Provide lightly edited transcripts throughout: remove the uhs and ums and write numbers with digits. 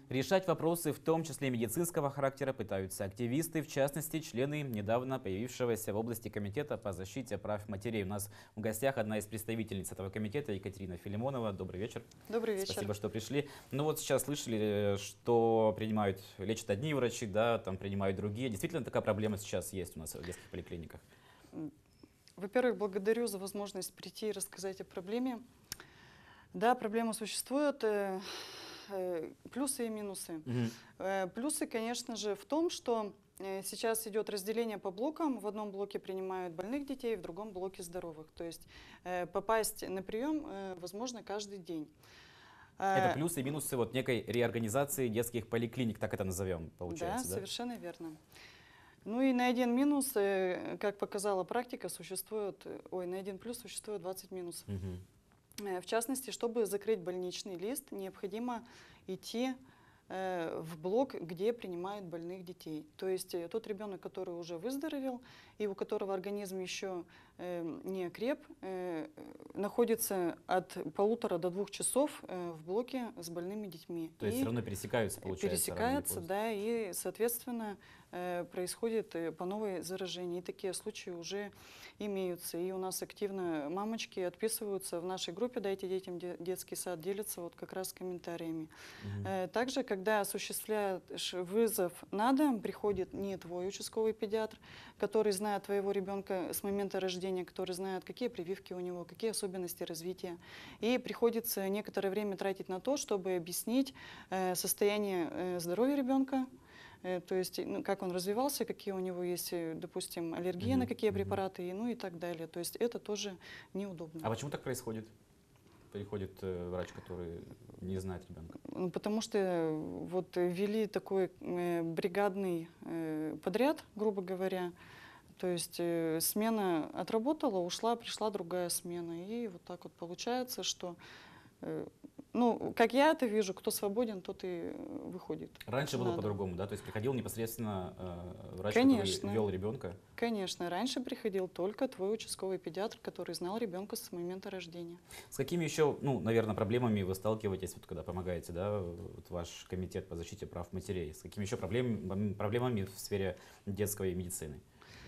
Решать вопросы, в том числе медицинского характера, пытаются активисты, в частности, члены недавно появившегося в области комитета по защите прав матерей. У нас в гостях одна из представительниц этого комитета, Екатерина Филимонова. Добрый вечер. Добрый вечер. Спасибо, что пришли. Ну вот сейчас слышали, что лечат одни врачи, да, там принимают другие. Действительно, такая проблема сейчас есть у нас в детских поликлиниках? Во-первых, благодарю за возможность прийти и рассказать о проблеме. Да, проблема существует. Плюсы и минусы. Плюсы, конечно же, в том, что сейчас идет разделение по блокам. В одном блоке принимают больных детей, в другом блоке здоровых. То есть попасть на прием возможно каждый день. Это плюсы и минусы вот некой реорганизации детских поликлиник, так это назовем, получается, да? Совершенно верно. Ну и на один минус, как показала практика, на один плюс существует 20 минусов. В частности, чтобы закрыть больничный лист, необходимо идти в блок, где принимают больных детей. То есть тот ребенок, который уже выздоровел и у которого организм еще не окреп, находится от 1,5 до 2 часов в блоке с больными детьми. То есть все равно пересекаются, получается? Пересекаются, да, и, соответственно, происходит по новой заражение. И такие случаи уже имеются. И у нас активно мамочки отписываются в нашей группе «Дайте детям детский сад», делятся вот как раз комментариями. Также, когда осуществляешь вызов на дом, приходит не твой участковый педиатр, который знает твоего ребенка с момента рождения, который знает, какие прививки у него, какие особенности развития. И приходится некоторое время тратить на то, чтобы объяснить состояние здоровья ребенка, то есть как он развивался, какие у него есть, допустим, аллергии на какие препараты, ну и так далее. То есть это тоже неудобно. А почему так происходит? Приходит врач, который не знает ребенка? Ну, потому что вот ввели такой бригадный подряд, грубо говоря. То есть смена отработала, ушла, пришла другая смена. И вот так вот получается, что, ну, как я это вижу, кто свободен, тот и выходит. Раньше было по-другому, да? То есть приходил непосредственно врач, Конечно, который вел ребенка? Конечно, раньше приходил только твой участковый педиатр, который знал ребенка с момента рождения. С какими еще, ну, наверное, проблемами вы сталкиваетесь, вот, когда помогаете, да, вот ваш комитет по защите прав матерей? С какими еще проблемами в сфере детской медицины?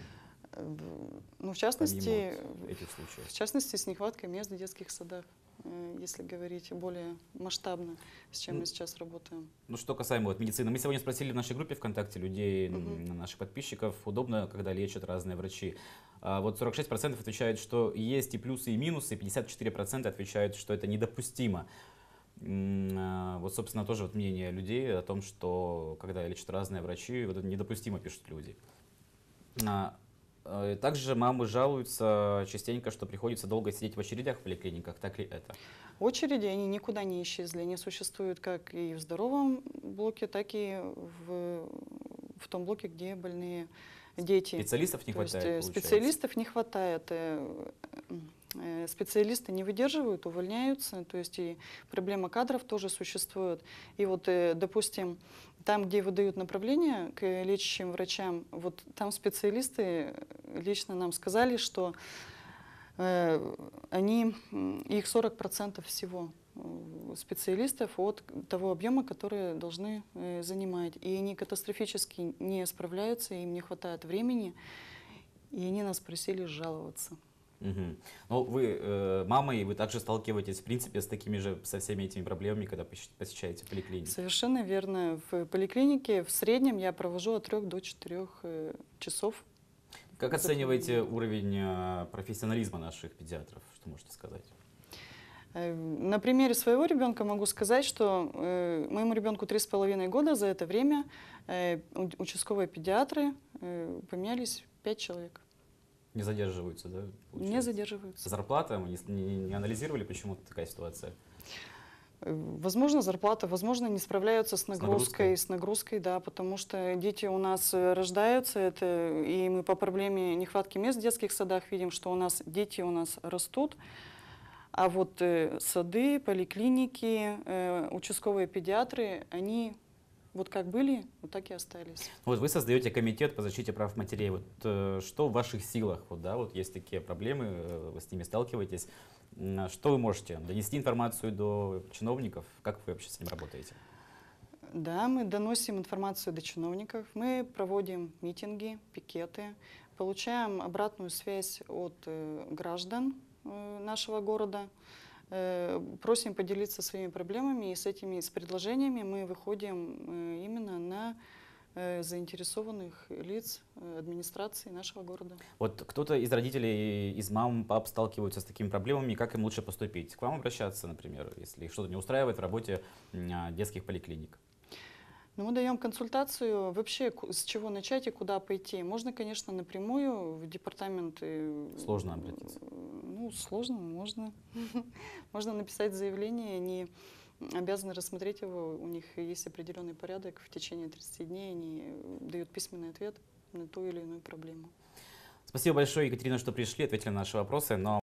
Ну, в частности, этих случаев. В частности, с нехваткой мест в детских садах, если говорить более масштабно, с чем мы сейчас работаем. Ну, что касаемо вот медицины. Мы сегодня спросили в нашей группе ВКонтакте людей, наших подписчиков, удобно, когда лечат разные врачи. Вот 46% отвечают, что есть и плюсы, и минусы, и 54% отвечают, что это недопустимо. Вот, собственно, тоже вот мнение людей о том, что когда лечат разные врачи, вот это недопустимо, пишут люди. Также мамы жалуются частенько, что приходится долго сидеть в очередях в поликлиниках. Так ли это? Очереди, они никуда не исчезли. Они существуют как и в здоровом блоке, так и в том блоке, где больные дети. Специалистов не хватает, получается? Специалистов не хватает. Специалисты не выдерживают, увольняются, то есть и проблема кадров тоже существует. И вот, допустим, там, где выдают направление к лечащим врачам, вот там специалисты лично нам сказали, что их 40% всего специалистов от того объема, которые должны занимать. И они катастрофически не справляются, им не хватает времени, и они нас просили жаловаться. Ну, вы мама, и вы также сталкиваетесь, в принципе, со всеми этими проблемами, когда посещаете поликлинику? Совершенно верно. В поликлинике в среднем я провожу от 3 до 4 часов. Как оцениваете уровень профессионализма наших педиатров? Что можете сказать? На примере своего ребенка могу сказать, что моему ребенку 3,5 года, за это время участковые педиатры поменялись 5 человек. Не задерживаются, да? Получается? Не задерживаются. Зарплата? Мы не анализировали, почему такая ситуация? Возможно, зарплата, возможно, не справляются с нагрузкой, да, потому что дети у нас рождаются, и мы по проблеме нехватки мест в детских садах видим, что дети у нас растут, а вот сады, поликлиники, участковые педиатры, они вот как были, вот так и остались. Вот вы создаете комитет по защите прав матерей. Вот, что в ваших силах? Вот, да, вот есть такие проблемы, вы с ними сталкиваетесь. Что вы можете? Донести информацию до чиновников? Как вы вообще с ним работаете? Да, мы доносим информацию до чиновников, мы проводим митинги, пикеты, получаем обратную связь от граждан нашего города, просим поделиться своими проблемами, и с предложениями мы выходим именно на заинтересованных лиц администрации нашего города. Вот кто-то из родителей, из мам, пап сталкиваются с такими проблемами, как им лучше поступить? К вам обращаться, например, если их что-то не устраивает в работе детских поликлиник? Ну, мы даем консультацию вообще, с чего начать и куда пойти. Можно, конечно, напрямую в департамент. Сложно обратиться. Ну, сложно, можно. Можно написать заявление, они обязаны рассмотреть его. У них есть определенный порядок. В течение 30 дней они дают письменный ответ на ту или иную проблему. Спасибо большое, Екатерина, что пришли, ответили на наши вопросы. Но